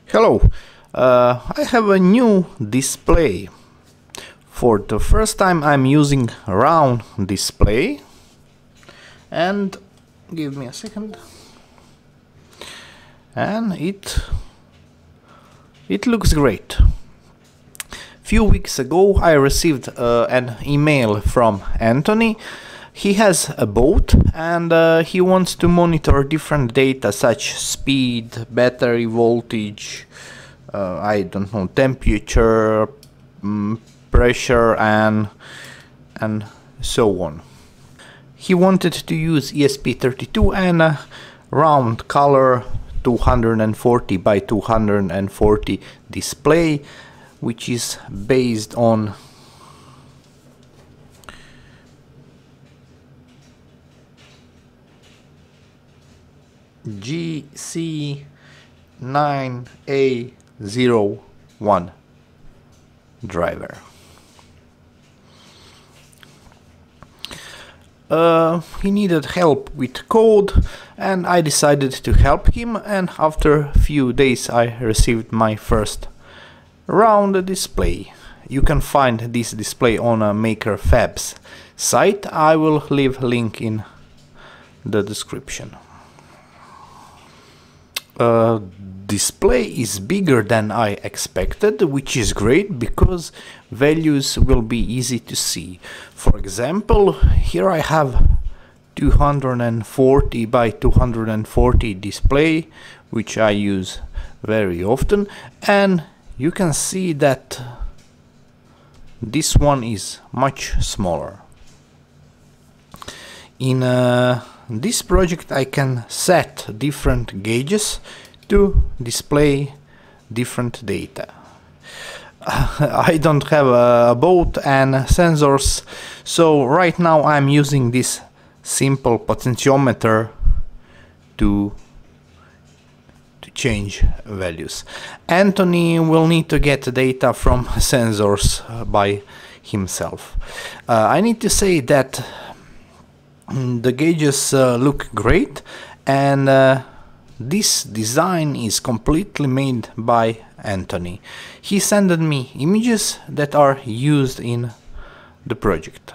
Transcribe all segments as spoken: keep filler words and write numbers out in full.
Hello, uh, I have a new display. For the first time I'm using round display, and give me a second, and it it looks great. Few weeks ago I received uh, an email from Anthony. He has a boat and uh, he wants to monitor different data such speed, battery voltage, uh, I don't know, temperature, um, pressure and and so on. He wanted to use E S P thirty-two and a round color two hundred forty by two hundred forty display, which is based on G C nine A zero one driver. Uh, he needed help with code and I decided to help him, and after a few days I received my first round display. You can find this display on a Maker Fabs site. I will leave a link in the description. Uh, display is bigger than I expected, which is great because values will be easy to see. For example, here I have two hundred forty by two hundred forty display, which I use very often, and you can see that this one is much smaller. In uh, this project I can set different gauges to display different data. I don't have a boat and sensors, so right now I'm using this simple potentiometer to to change values. Anthony will need to get data from sensors uh, by himself. Uh, I need to say that the gauges uh, look great, and uh, this design is completely made by Anthony. He sent me images that are used in the project.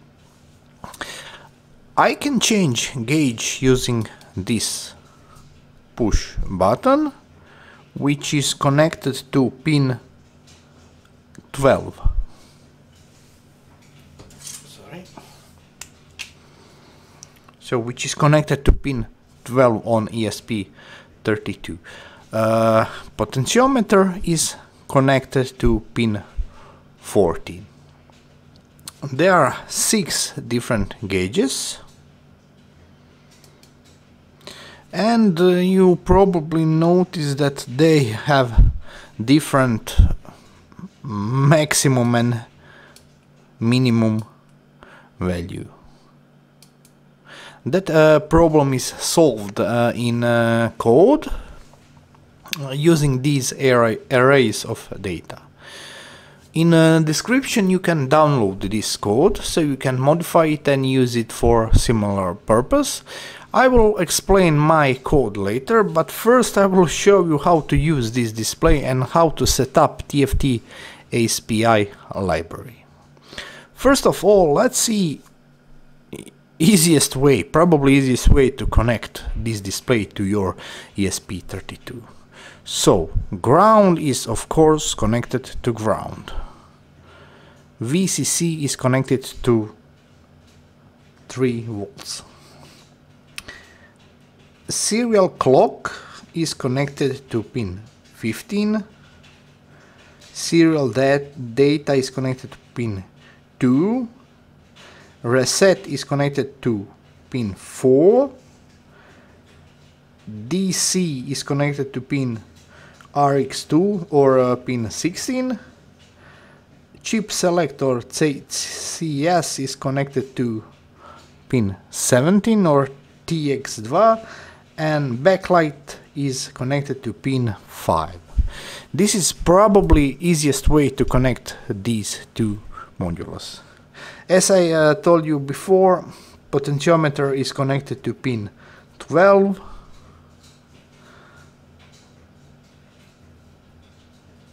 I can change gauge using this push button, which is connected to pin twelve. Sorry. So which is connected to pin twelve on E S P thirty-two. Uh, potentiometer is connected to pin fourteen. There are six different gauges, and uh, you probably notice that they have different maximum and minimum value. That uh, problem is solved uh, in uh, code uh, using these array arrays of data. In the description you can download this code so you can modify it and use it for similar purpose. I will explain my code later, but first I will show you how to use this display and how to set up T F T A S P I library. First of all, let's see easiest way, probably easiest way to connect this display to your E S P thirty-two. So, ground is of course connected to ground. V C C is connected to three volts. Serial clock is connected to pin fifteen. Serial dat data is connected to pin two. Reset is connected to pin four. D C is connected to pin R X two or uh, pin sixteen. Chip select or C S is connected to pin seventeen or T X two, and backlight is connected to pin five. This is probably easiest way to connect these two modules. As I uh, told you before, potentiometer is connected to pin twelve.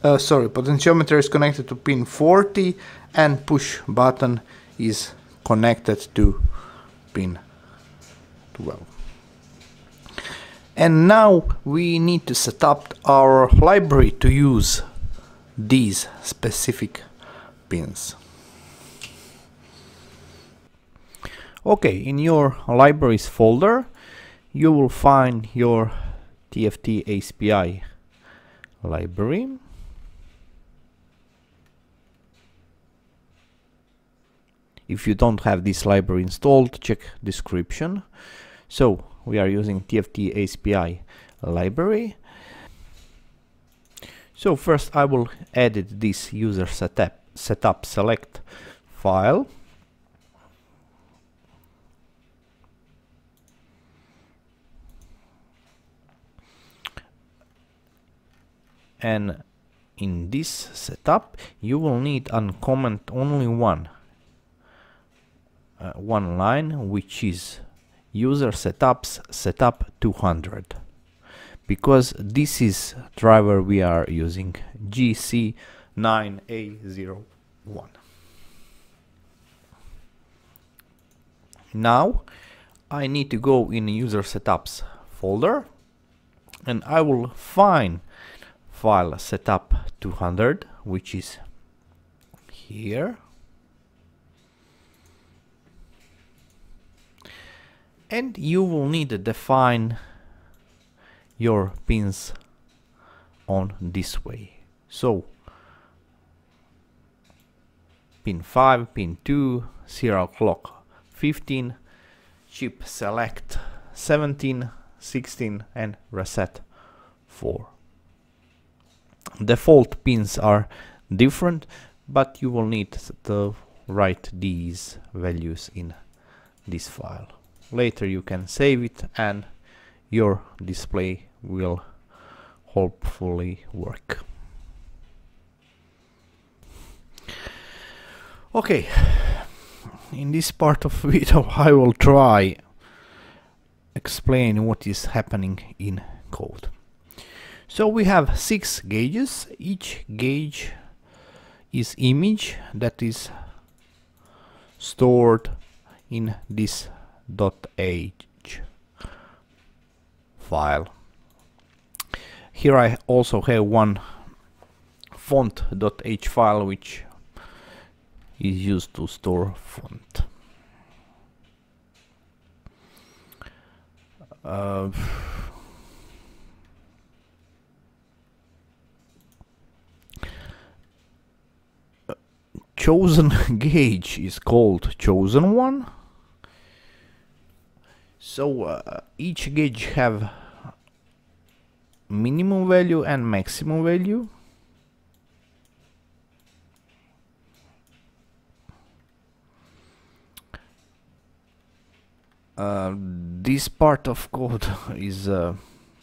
uh, sorry, potentiometer is connected to pin forty and push button is connected to pin twelve. And now we need to set up our library to use these specific pins. Okay, in your libraries folder you will find your T F T A S P I library. If you don't have this library installed, check description. So we are using T F T A S P I library. So first I will edit this user setup setup select file. And in this setup you will need to uncomment only one uh, one line, which is user setups setup two hundred, because this is driver we are using, G C nine A zero one. Now I need to go in user setups folder and I will find file setup two hundred, which is here, and you will need to define your pins on this way. So pin five, pin two, serial clock fifteen, chip select seventeen, sixteen and reset four. Default pins are different, but you will need to write these values in this file. Later you can save it and your display will hopefully work. Okay, in this part of video I will try explain what is happening in code. So we have six gauges. Each gauge is image that is stored in this .h file. Here I also have one font.h file which is used to store font. Uh, chosen gauge is called chosen one. So uh, each gauge have minimum value and maximum value. Uh, this part of code is uh,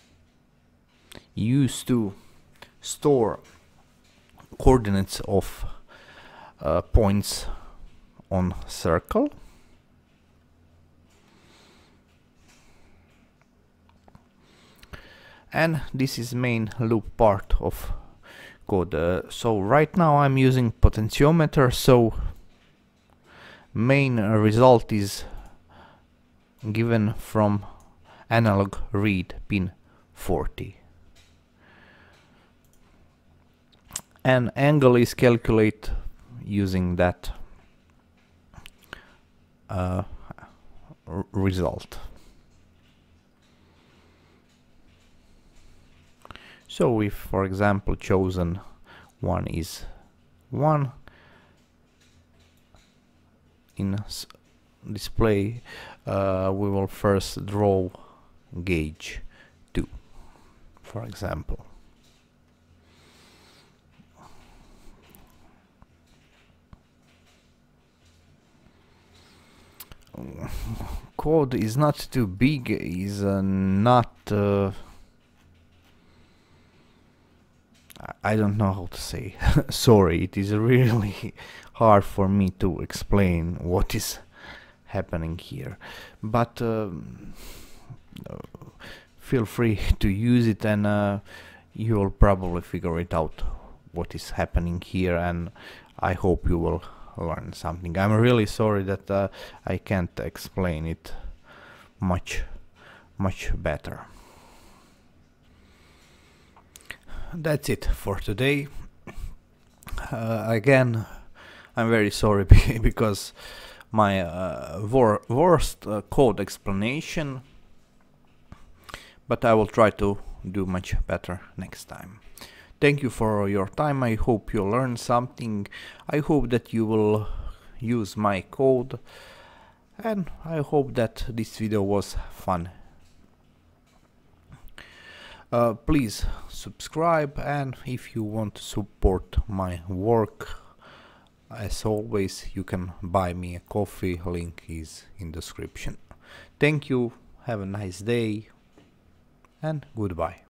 used to store coordinates of uh, points on circle. And this is main loop part of code. Uh, so right now I'm using potentiometer, so main uh, result is given from analog read pin forty. And angle is calculated using that uh, result. So if, for example, chosen one is one, in display uh, we will first draw gauge two, for example. Code is not too big, is uh, not uh, I don't know how to say. Sorry, it is really hard for me to explain what is happening here, but um, uh, feel free to use it and uh, you will probably figure it out what is happening here, and I hope you will learn something. I'm really sorry that uh, I can't explain it much much better. That's it for today. Uh, again, I'm very sorry because my uh, wor worst uh, code explanation, but I will try to do much better next time. Thank you for your time. I hope you learned something. I hope that you will use my code, and I hope that this video was fun. Uh, please subscribe, and if you want to support my work, as always, you can buy me a coffee. Link is in description. Thank you, have a nice day, and goodbye.